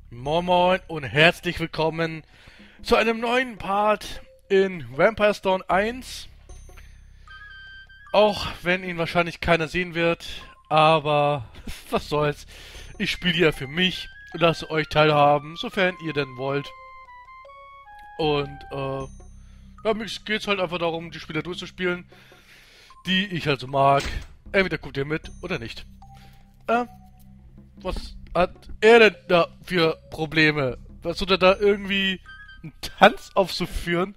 Moin Moin und herzlich willkommen zu einem neuen Part in Vampire Stone 1. Auch wenn ihn wahrscheinlich keiner sehen wird, aber was soll's. Ich spiele ja für mich und lasse euch teilhaben, sofern ihr denn wollt. Und ja, mir geht's halt einfach darum, die Spiele durchzuspielen, die ich halt so mag. Entweder guckt ihr mit oder nicht. Was hat er denn da für Probleme? Versucht er da irgendwie einen Tanz aufzuführen?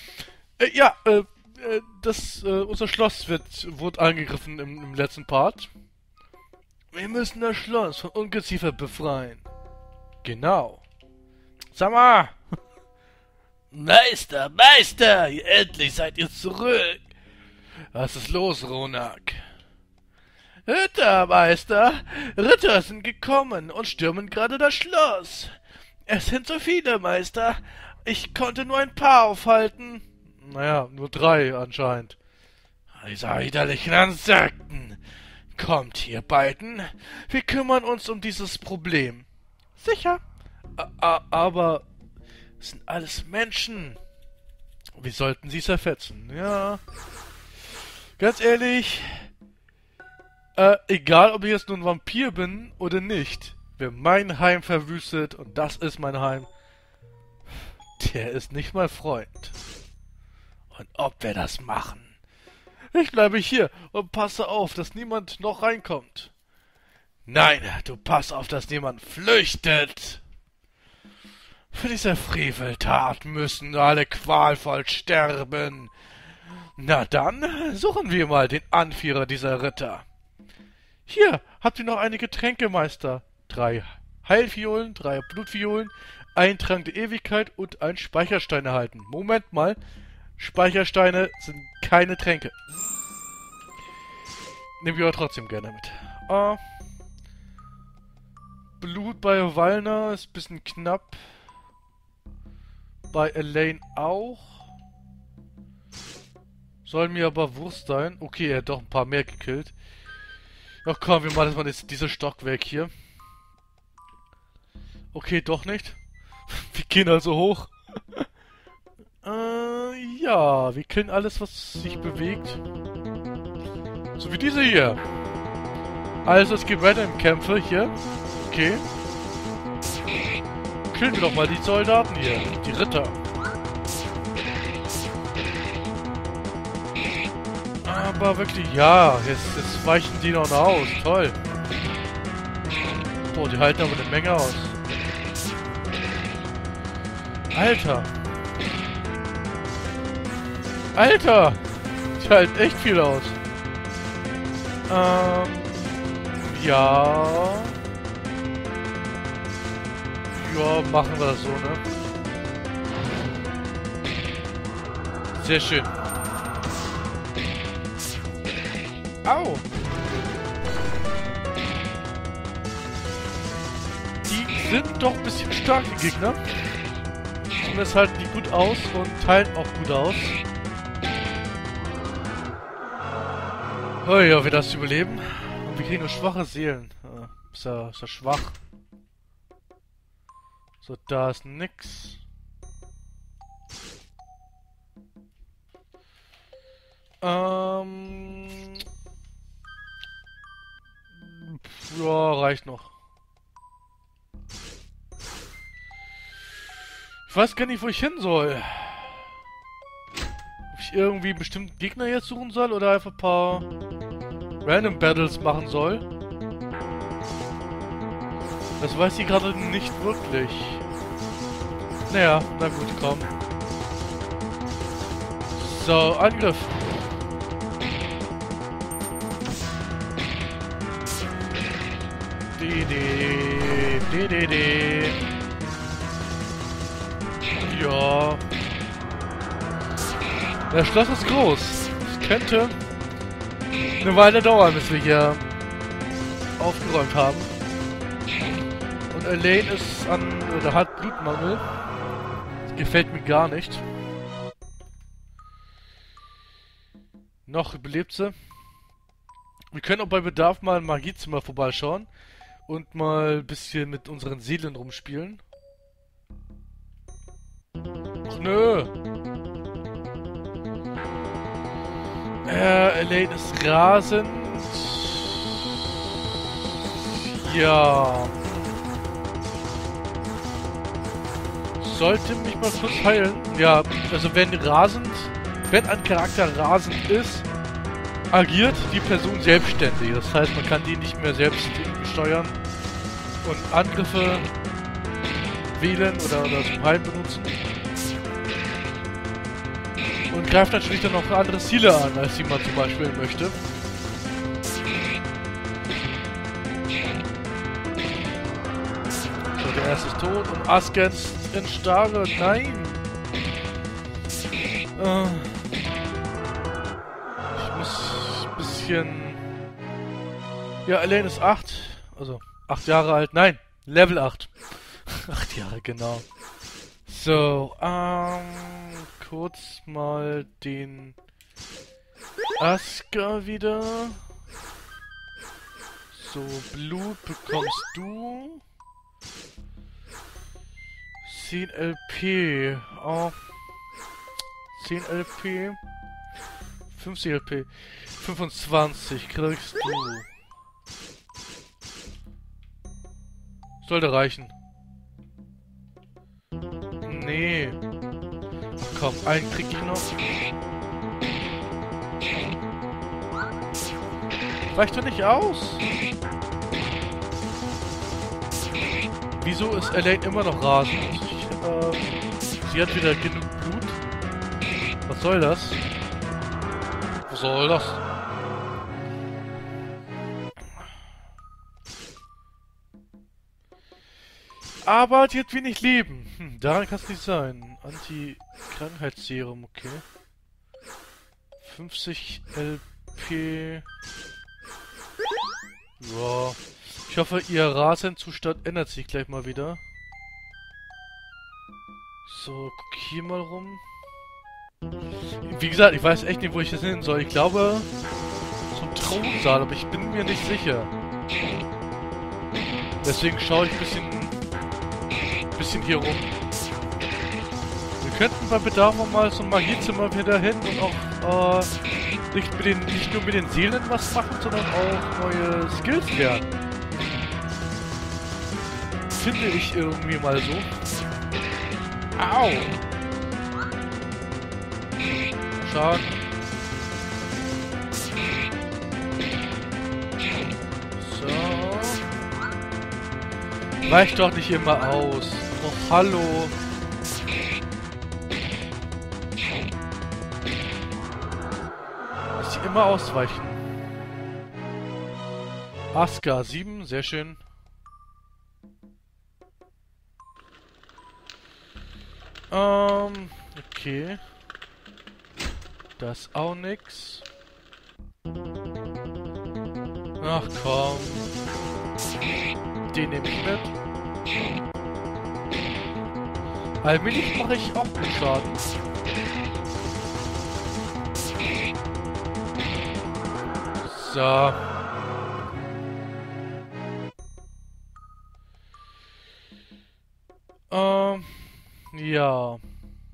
Unser Schloss wurde angegriffen im letzten Part. Wir müssen das Schloss von Ungeziefer befreien. Genau. Sag mal! Meister, Meister! Endlich seid ihr zurück! Was ist los, Ronak? Rittermeister! Ritter sind gekommen und stürmen gerade das Schloss. Es sind so viele, Meister. Ich konnte nur ein paar aufhalten. Naja, nur 3 anscheinend. Diese widerlichen Insekten. Kommt, ihr beiden. Wir kümmern uns um dieses Problem. Sicher. Aber es sind alles Menschen. Wir sollten sie zerfetzen. Ja. Ganz ehrlich... egal ob ich jetzt nun ein Vampir bin oder nicht, wer mein Heim verwüstet, und das ist mein Heim, der ist nicht mein Freund. Und ob wir das machen? Ich bleibe hier und passe auf, dass niemand noch reinkommt. Nein, du pass auf, dass niemand flüchtet. Für diese Freveltat müssen alle qualvoll sterben. Na dann, suchen wir mal den Anführer dieser Ritter. Hier, habt ihr noch einige Tränke, Meister? 3 Heilviolen, 3 Blutviolen, ein Trank der Ewigkeit und ein Speicherstein erhalten. Moment mal, Speichersteine sind keine Tränke. Nehmen wir aber trotzdem gerne mit. Blut bei Wallner ist ein bisschen knapp. Bei Elaine auch. Soll mir aber Wurst sein. Okay, er hat doch ein paar mehr gekillt. Ach komm, wir machen das mal dieses Stockwerk hier. Okay, doch nicht. Wir gehen also hoch. Ja, wir killen alles, was sich bewegt. So wie diese hier. Also es gibt Random-Kämpfe hier. Okay. Killen wir doch mal die Soldaten hier. Die Ritter. Aber wirklich, ja, jetzt weichen die noch aus. Toll. Boah, die halten aber eine Menge aus. Alter. Alter. Die halten echt viel aus. Ja. Ja, machen wir das so, ne? Sehr schön. Au! Die sind doch ein bisschen stark, die Gegner. Zumindest halten die gut aus und teilen auch gut aus. Oh ja, wir das überleben. Und wir kriegen nur schwache Seelen. Ist ja schwach. So, da ist nix. Ja, reicht noch. Ich weiß gar nicht, wo ich hin soll. Ob ich irgendwie einen bestimmten Gegner jetzt suchen soll oder einfach ein paar Random Battles machen soll. Das weiß ich gerade nicht wirklich. Naja, na gut, komm. So, Angriff. Ja. Das Schloss ist groß. Es könnte eine Weile dauern, bis wir hier aufgeräumt haben. Und Elaine ist oder hat Blutmangel. Das gefällt mir gar nicht. Noch belebt sie. Wir können auch bei Bedarf mal im Magiezimmer vorbeischauen. Und mal ein bisschen mit unseren Seelen rumspielen. Ach nö. Elaine ist rasend. Ja. Sollte mich mal kurz heilen. Ja, also wenn ein Charakter rasend ist, agiert die Person selbstständig. Das heißt, man kann die nicht mehr selbst steuern und Angriffe wählen oder zum Heilen benutzen. Und greift natürlich dann noch andere Ziele an, als die man zum Beispiel möchte. So, der erste ist tot und Asken in Starre. Nein! Ich muss ein bisschen... Ja, Elaine ist 8. Also, 8 Jahre alt. Nein, Level 8. 8 Jahre, genau. So, kurz mal den Asker wieder. So, Blut bekommst du. 10 LP. Oh. 10 LP. 50 LP. 25 kriegst du. Sollte reichen. Nee. Ach komm, einen krieg ich noch. Reicht doch nicht aus. Wieso ist Elaine immer noch rasend? Sie hat wieder genug Blut. Was soll das? Was soll das? Aber die hat wenig Leben. Daran kann es nicht sein. Anti-Krankheitsserum, okay. 50 LP. Ja. Ich hoffe, ihr Rasenzustand ändert sich gleich mal wieder. So, guck hier mal rum. Wie gesagt, ich weiß echt nicht, wo ich das hin soll. Ich glaube, zum Thronsaal, aber ich bin mir nicht sicher. Deswegen schaue ich ein bisschen hier rum. Wir könnten bei Bedarf auch mal so ein Magiezimmer wieder hin und auch nicht nur mit den Seelen was machen, sondern auch neue Skills lernen. Finde ich irgendwie mal so. Au! Schaden. So. Weicht doch nicht immer aus. Oh, hallo. Dass sie immer ausweichen. Aska 7, sehr schön. Okay. Das auch nix. Ach komm. Den nehme ich mit. Allmählich mache ich auch gut Schaden. So. Ja.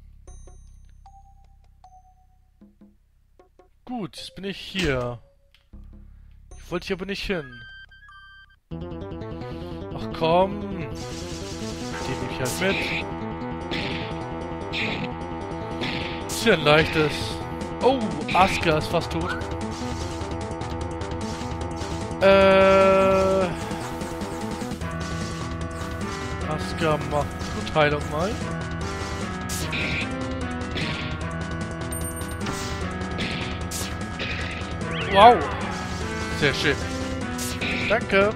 Gut, jetzt bin ich hier. Ich wollte hier aber nicht hin. Ach komm. Den nehme ich halt mit. Ist ja ein leichtes. Oh, Aska ist fast tot. Aska macht Blutheilung mal. Wow. Sehr schön. Danke.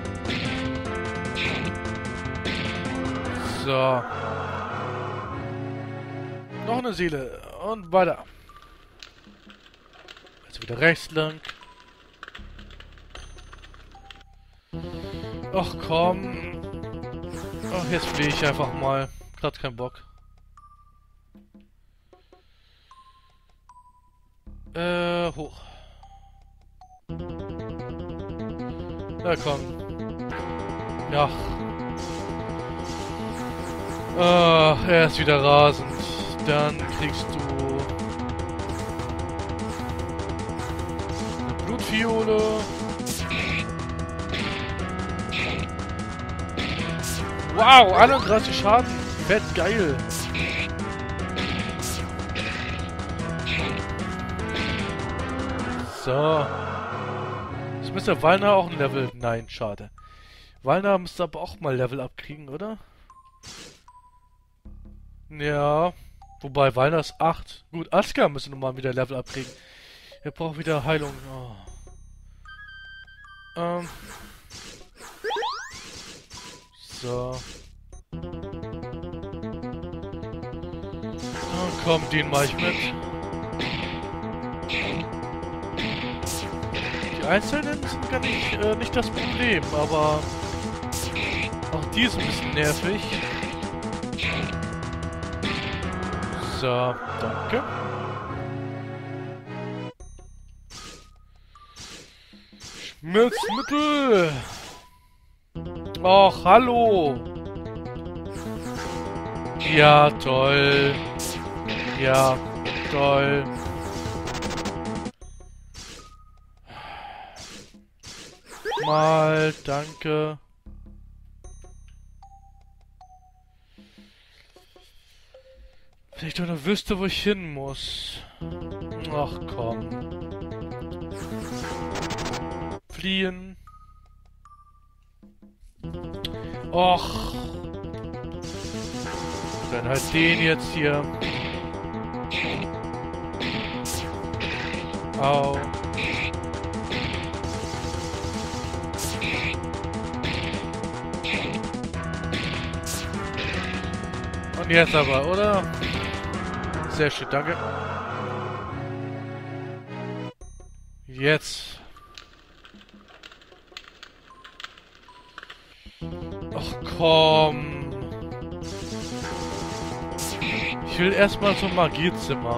So. Noch eine Seele. Und weiter. Also wieder rechts lang. Ach komm. Ach, jetzt flehe ich einfach mal. Gerade keinen Bock. Hoch. Na komm. Ach. Ach, er ist wieder rasend. Dann kriegst du eine Blutfiole. Wow, 31 Schaden. Fett geil. So. Jetzt müsste Walner auch ein Level... Nein, schade. Walner müsste aber auch mal Level abkriegen, oder? Ja. Wobei, Walner ist 8. Gut, Aska müsste nochmal wieder Level abkriegen. Er braucht wieder Heilung. Oh. So. Oh, komm, den mach ich mit. Die Einzelnen sind gar nicht das Problem, aber auch die ist ein bisschen nervig. So, danke. Schmerzmittel! Och, hallo! Ja, toll. Ja, toll. Mal, danke. Wenn ich doch nur wüsste, wo ich hin muss. Ach komm. Fliehen. Och. Dann halt den jetzt hier. Au. Und jetzt aber, oder? Sehr schön, danke. Jetzt. Ach komm. Ich will erstmal zum Magiezimmer.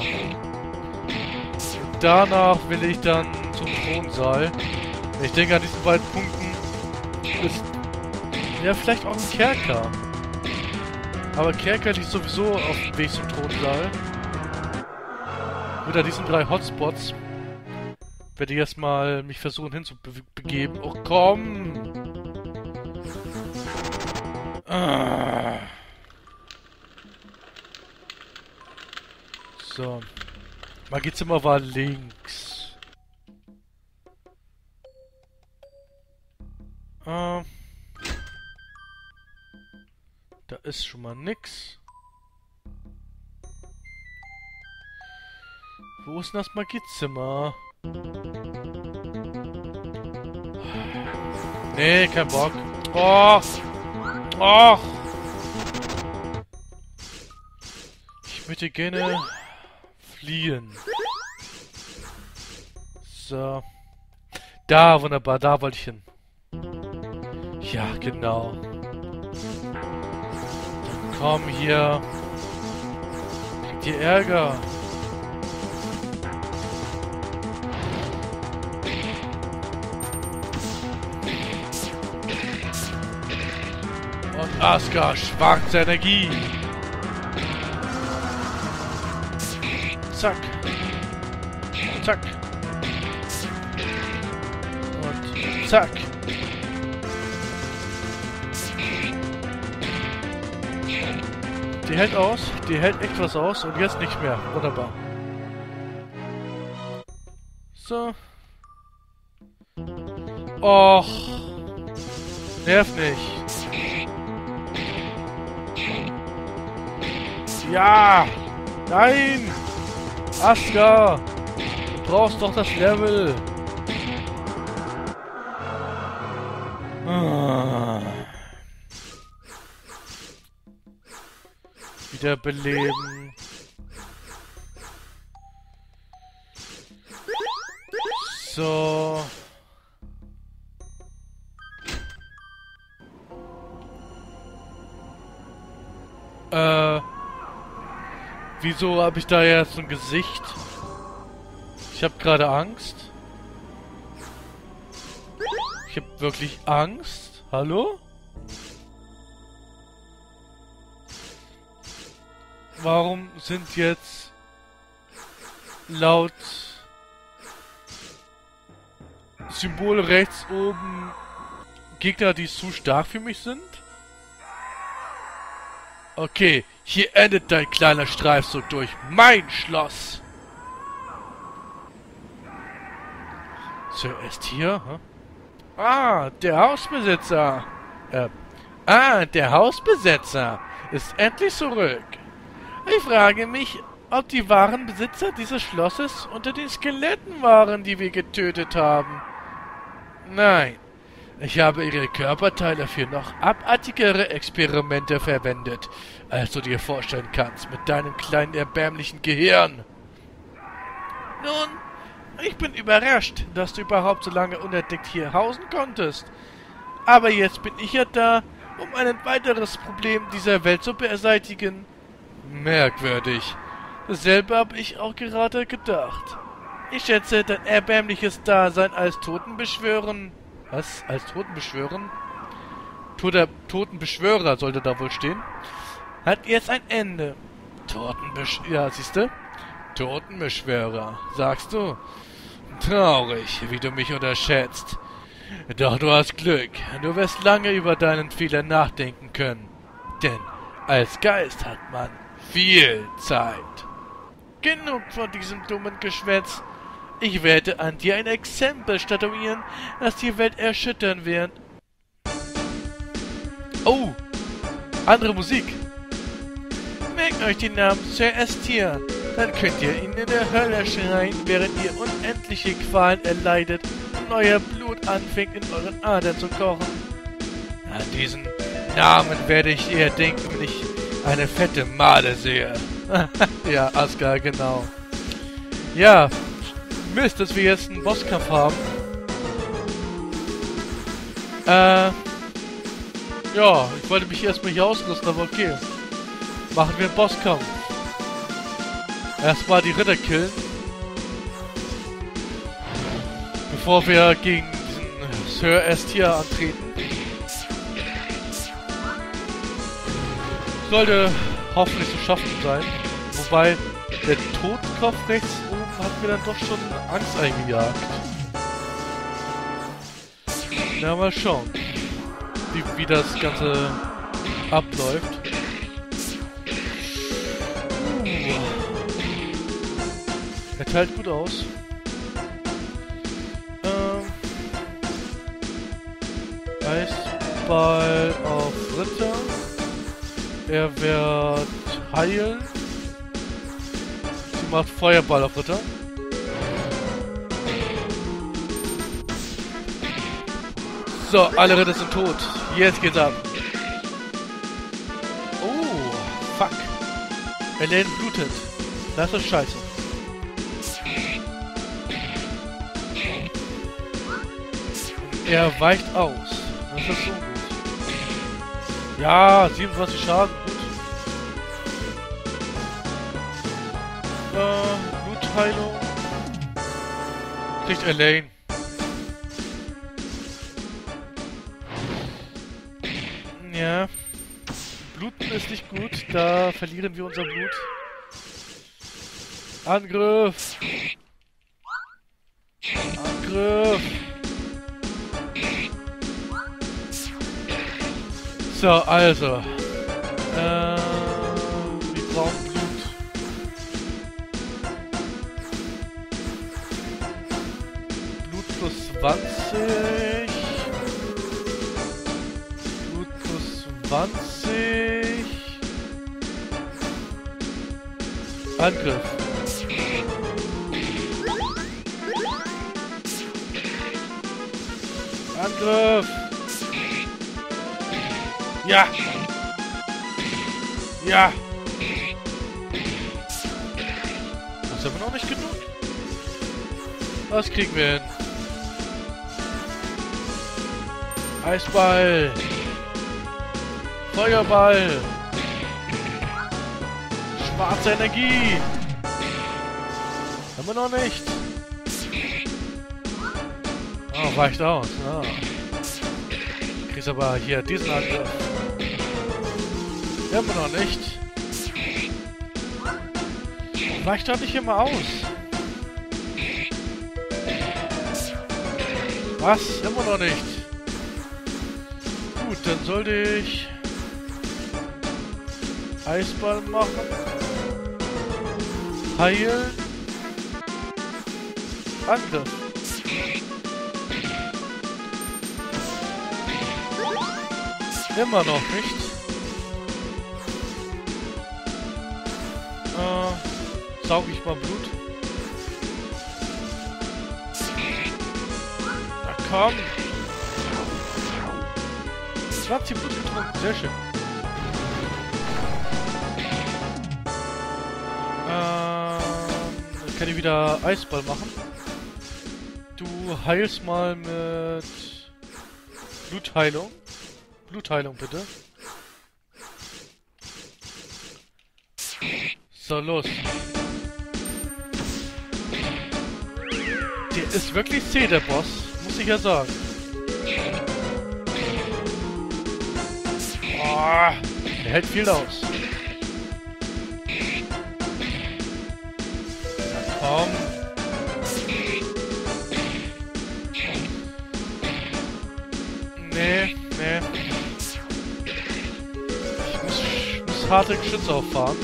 Danach will ich dann zum Thronsaal. Ich denke, an diesen beiden Punkten ist ja vielleicht auch ein Kerker. Aber Kerker liegt sowieso auf dem Weg zum Thronsaal. Mit diesen 3 Hotspots werde ich erstmal mich versuchen hinzubegeben. Oh komm! Ah. So. Magiezimmer war links. Da ist schon mal nix. Wo ist denn das Magiezimmer? Nee, kein Bock. Och! Och! Ich möchte gerne fliehen. So. Da, wunderbar, da wollte ich hin. Ja, genau. Dann komm hier. Kriegt ihr Ärger? Und Aska, schwarze Energie. Zack. Zack. Und zack. Die hält aus. Die hält echt was aus. Und jetzt nicht mehr. Wunderbar. So. Och. Nerv nicht. Ja! Nein! Aska! Du brauchst doch das Level! Ah. Wieder beleben. So. Wieso habe ich da jetzt so ein Gesicht? Ich habe gerade Angst. Ich habe wirklich Angst. Hallo? warum sind jetzt laut Symbol rechts oben Gegner, die zu stark für mich sind? Okay, hier endet dein kleiner Streifzug durch mein Schloss. Sir Estir? Ah, der Hausbesitzer. Der Hausbesetzer ist endlich zurück. Ich frage mich, ob die wahren Besitzer dieses Schlosses unter den Skeletten waren, die wir getötet haben. Nein, ich habe ihre Körperteile für noch abartigere Experimente verwendet, als du dir vorstellen kannst mit deinem kleinen erbärmlichen Gehirn. Nun, ich bin überrascht, dass du überhaupt so lange unentdeckt hier hausen konntest. Aber jetzt bin ich ja da, um ein weiteres Problem dieser Welt zu beseitigen. Merkwürdig. Dasselbe habe ich auch gerade gedacht. Ich schätze, dein erbärmliches Dasein als Totenbeschwören... Was? Als Totenbeschwören? Totenbeschwörer sollte da wohl stehen. Hat jetzt ein Ende. Ja, siehste? Totenbeschwörer, sagst du? Traurig, wie du mich unterschätzt. Doch du hast Glück. Du wirst lange über deinen Fehler nachdenken können. Denn als Geist hat man viel Zeit. Genug von diesem dummen Geschwätz. Ich werde an dir ein Exempel statuieren, das die Welt erschüttern wird. Oh, andere Musik. Merkt euch den Namen Sir Estir. Dann könnt ihr ihn in der Hölle schreien, während ihr unendliche Qualen erleidet und euer Blut anfängt in euren Adern zu kochen. An diesen Namen werde ich eher denken, wenn ich eine fette Made sehe. Ja, Asgard, genau. Ja, Mist, dass wir jetzt einen Bosskampf haben. Ja, ich wollte mich erstmal hier ausrüsten, aber okay. Machen wir einen Bosskampf. Erstmal die Ritter killen. Bevor wir gegen diesen Sir Estir antreten. Sollte hoffentlich zu schaffen sein. Wobei, der Totenkopf rechts oben hat mir dann doch schon Angst eingejagt. Na, mal schauen, wie das Ganze abläuft. Er teilt gut aus. Eisball auf Ritter. Er wird heilen. Sie macht Feuerball auf Ritter. So, alle Ritter sind tot. Jetzt geht's ab. Oh, fuck. Elaine blutet. Das ist scheiße. Er weicht aus. Das ist so gut. Ja, 27 Schaden. Gut. Blutheilung. Kriegt Elaine. Ja. Bluten ist nicht gut. Da verlieren wir unser Blut. Angriff. Angriff. So, also. Wir brauchen Blut. Blut plus 20. Blut plus 20. Angriff. Angriff. Ja! Ja! Das ist aber noch nicht genug. Was kriegen wir hin? Eisball! Feuerball! Schwarze Energie! Haben wir noch nicht? Oh, weicht aus. Ah. Kriegst aber hier diesen Angriff. Haben wir noch nicht. Weicht doch nicht immer aus. Was? Immer noch nicht. Gut, dann sollte ich Eisball machen. Heilen. Angriff. Immer noch nicht. Saug ich mal Blut. Na komm. 20 Blut getrunken, sehr schön. Dann kann ich wieder Eisball machen. Du heilst mal mit Blutheilung. Blutheilung bitte. So, los. Der ist wirklich zäh, der Boss. Muss ich ja sagen. Oh, der hält viel aus. Na komm. Nee. Ich muss harte Geschütze auffahren.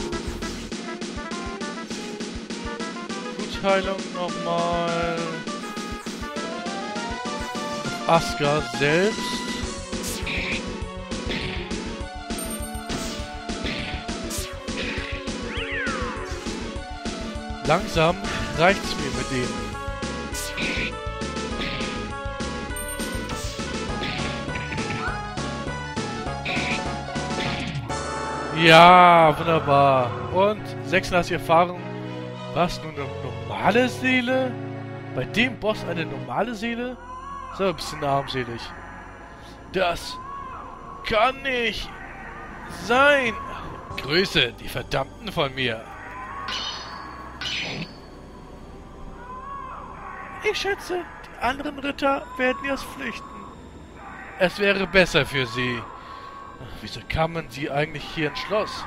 Blutheilung nochmal. Aska selbst. Langsam reicht's mir mit dem. Ja, wunderbar. Und 86 Erfahrung. Was, nun eine normale Seele? Bei dem Boss eine normale Seele? Ist aber ein bisschen armselig. Das kann nicht sein. Grüße die Verdammten von mir. Ich schätze, die anderen Ritter werden jetzt flüchten. Es wäre besser für sie. Wieso kamen sie eigentlich hier ins Schloss?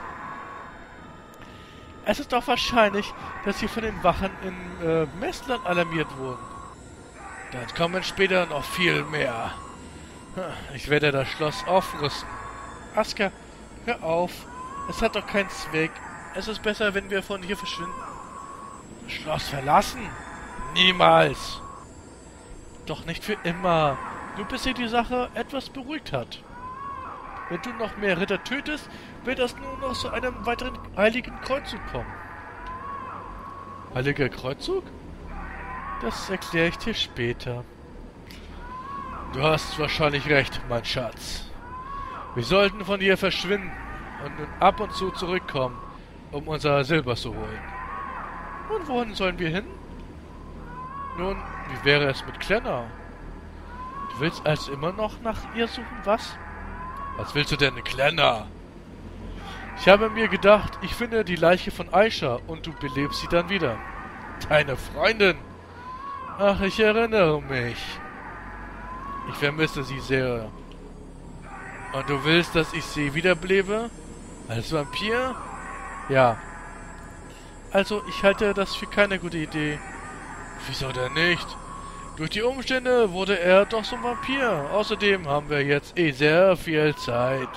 Es ist doch wahrscheinlich, dass sie von den Wachen in Messland alarmiert wurden. Dann kommen später noch viel mehr. Ich werde das Schloss aufrüsten. Aska, hör auf. Es hat doch keinen Zweck. Es ist besser, wenn wir von hier verschwinden. Das Schloss verlassen? Niemals. Doch nicht für immer. Nur bis sich die Sache etwas beruhigt hat. Wenn du noch mehr Ritter tötest, wird es nur noch zu einem weiteren heiligen Kreuzzug kommen. Heiliger Kreuzzug? Das erkläre ich dir später. Du hast wahrscheinlich recht, mein Schatz. Wir sollten von hier verschwinden und nun ab und zu zurückkommen, um unser Silber zu holen. Und wohin sollen wir hin? Nun, wie wäre es mit Klenna? Du willst also immer noch nach ihr suchen, was? Was willst du denn, Klenna? Ich habe mir gedacht, ich finde die Leiche von Aisha und du belebst sie dann wieder. Deine Freundin? Ach, ich erinnere mich. Ich vermisse sie sehr. Und du willst, dass ich sie wiederbelebe? Als Vampir? Ja. Also, ich halte das für keine gute Idee. Wieso denn nicht? Durch die Umstände wurde er doch zum Vampir. Außerdem haben wir jetzt sehr viel Zeit.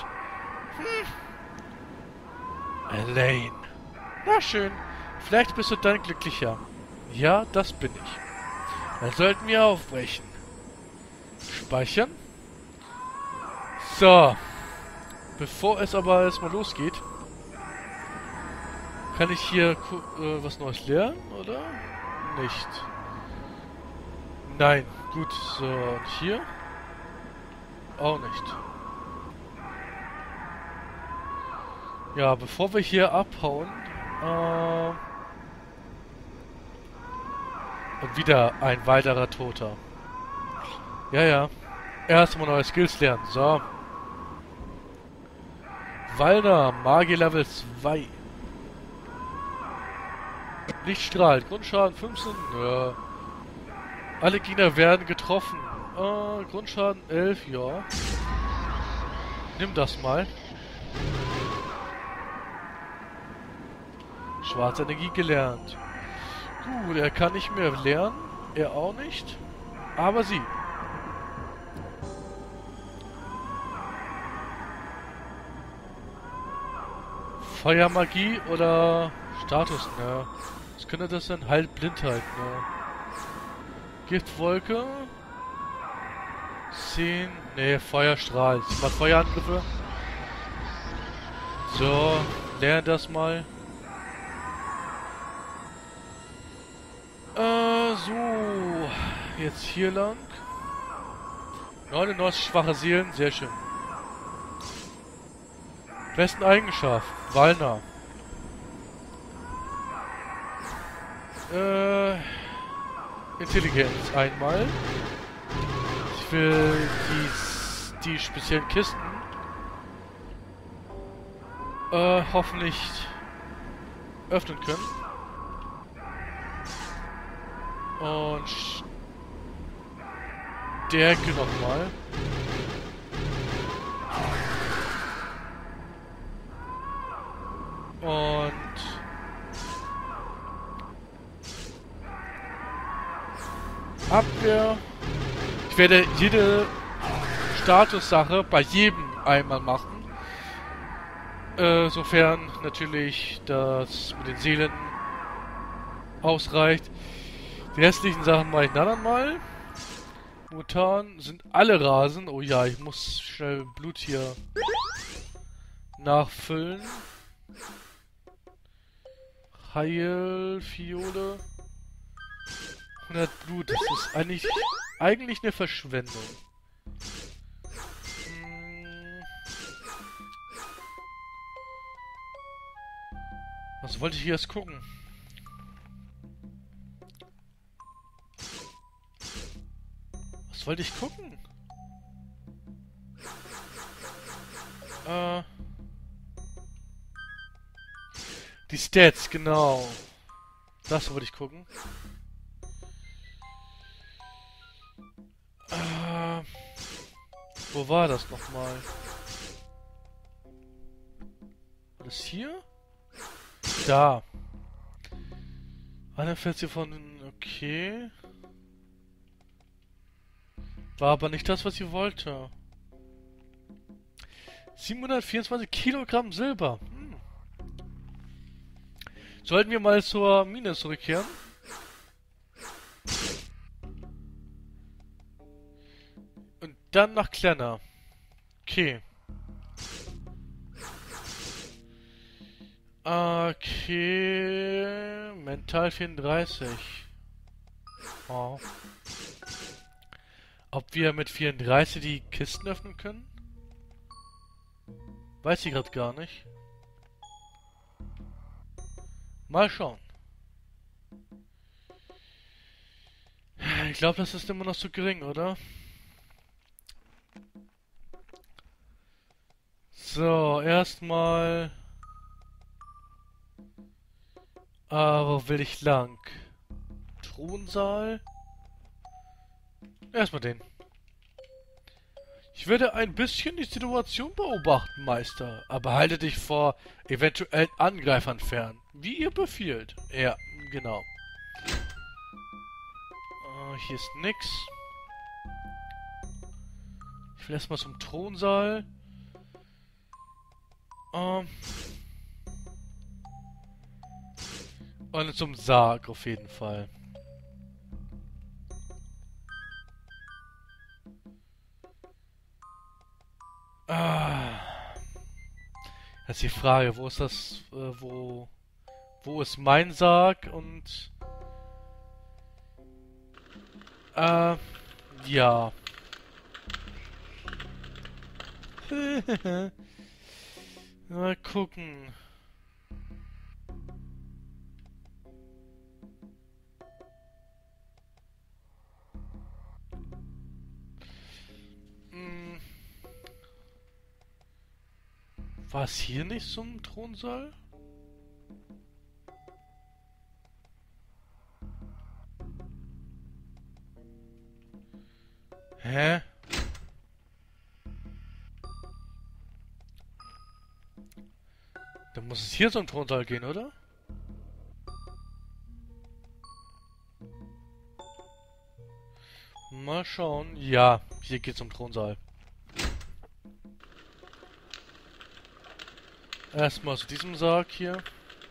Elaine. Na schön. Vielleicht bist du dann glücklicher. Ja, das bin ich. Dann sollten wir aufbrechen. Speichern. So. Bevor es aber erstmal losgeht, kann ich hier was Neues lernen, oder? Nicht. Nein. Gut. So, und hier? Auch nicht. Ja, bevor wir hier abhauen, und wieder ein weiterer Toter. Ja. Erstmal neue Skills lernen. So. Walder, Magie Level 2. Lichtstrahl, Grundschaden 15. Ja. Alle Gegner werden getroffen. Grundschaden 11, ja. Nimm das mal. Schwarze Energie gelernt. Gut, er kann nicht mehr lernen. Er auch nicht. Aber sie. Feuermagie oder Status, ne? Was könnte das sein? Heilblindheit, ne? Giftwolke. 10. Ne, Feuerstrahl. 7 mal Feuerangriffe. So, lern das mal. So. Jetzt hier lang. 99 schwache Seelen, sehr schön. Besten Eigenschaft. Walner. Intelligenz einmal. Ich will die speziellen Kisten hoffentlich öffnen können. Und Stärke nochmal. Und Abwehr. Ich werde jede Statussache bei jedem einmal machen. Sofern natürlich das mit den Seelen ausreicht. Die restlichen Sachen mache ich ein andermal. Momentan sind alle Rasen. Oh ja, ich muss schnell Blut hier nachfüllen. Heilfiole. 100 Blut. Das ist eigentlich eine Verschwendung. Was wollte ich hier erst gucken? Was wollte ich gucken? Die Stats, genau. Das wollte ich gucken. Wo war das nochmal? War das hier? Da. 41 von... Okay. War aber nicht das, was ich wollte. 724 Kilogramm Silber. Sollten wir mal zur Mine zurückkehren? Und dann nach Klenner. Okay. Okay. Mental 34. Oh. Ob wir mit 34 die Kisten öffnen können? Weiß ich gerade gar nicht. Mal schauen. Ich glaube, das ist immer noch zu gering, oder? So, erstmal... wo will ich lang? Thronsaal? Erstmal den. Ich werde ein bisschen die Situation beobachten, Meister, aber halte dich vor eventuellen Angreifern fern. Wie ihr befiehlt. Ja, genau. Hier ist nix. Ich will erstmal zum Thronsaal. Und zum Sarg auf jeden Fall. Das ist die Frage, wo ist das, wo ist mein Sarg und, ja. Mal gucken. War es hier nicht so ein Thronsaal? Hä? Dann muss es hier zum Thronsaal gehen, oder? Mal schauen. Ja, hier geht's zum Thronsaal. Erstmal aus diesem Sarg hier.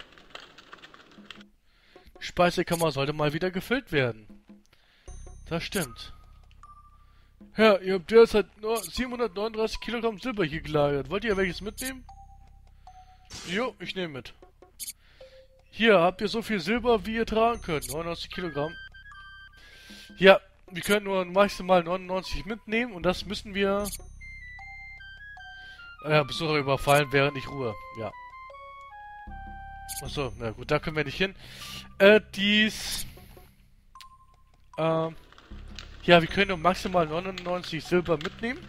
Die Speisekammer sollte mal wieder gefüllt werden. Das stimmt. Herr, ihr habt derzeit nur 739 Kilogramm Silber hier gelagert. Wollt ihr welches mitnehmen? Jo, ich nehme mit. Hier habt ihr so viel Silber, wie ihr tragen könnt. 99 Kilogramm. Ja, wir können nur maximal 99 mitnehmen und das müssen wir... Besucher überfallen, während ich ruhe. Ja. Achso, na gut, da können wir nicht hin. Ja, wir können nur maximal 99 Silber mitnehmen.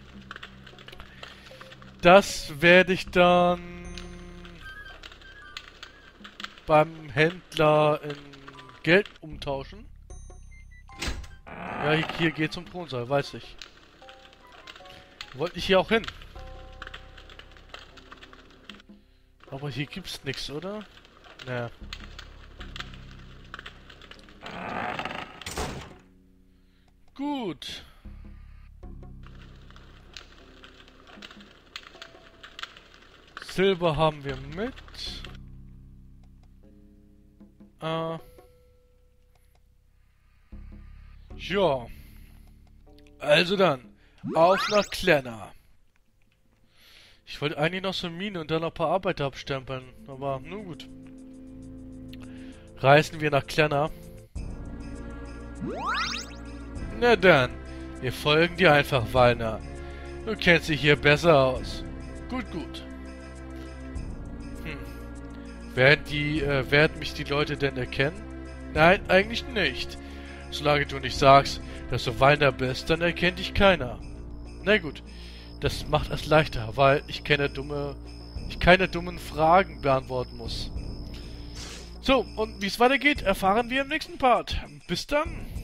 Das werde ich dann beim Händler in Geld umtauschen. Ja, hier geht zum Thronsaal, weiß ich. Wollte ich hier auch hin. Aber hier gibt's nichts, oder? Naja. Gut. Silber haben wir mit. Ja. Also dann. Auf nach Klenner. Ich wollte eigentlich noch so eine Mine und dann noch ein paar Arbeiter abstempeln. Aber nun gut. Reisen wir nach Klenner. Na dann. Wir folgen dir einfach, Walner. Du kennst dich hier besser aus. Gut, gut. Werden mich die Leute denn erkennen? Nein, eigentlich nicht. Solange du nicht sagst, dass du Walner bist, dann erkennt dich keiner. Na gut, das macht es leichter, weil ich keine dummen Fragen beantworten muss. So, und wie es weitergeht, erfahren wir im nächsten Part. Bis dann!